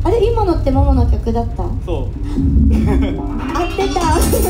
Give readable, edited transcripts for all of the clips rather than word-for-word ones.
あれ今のってモモの曲だった？ そう合ってた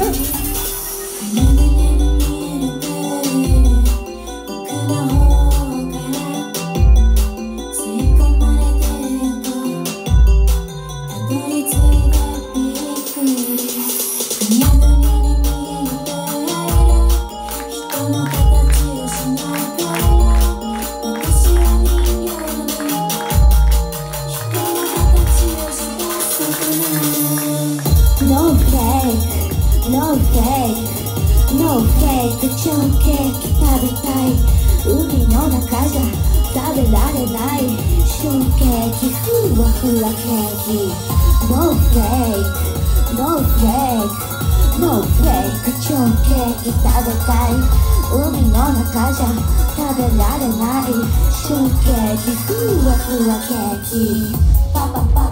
ノーフェイク超ケーキ食べたい海の中じゃ食べられないショーケーキふわふわケーキノーフェイクノーフェイクノーフェイク超ケーキ食べたい海の中じゃ食べられないショーケーキふわふわケーキパパパ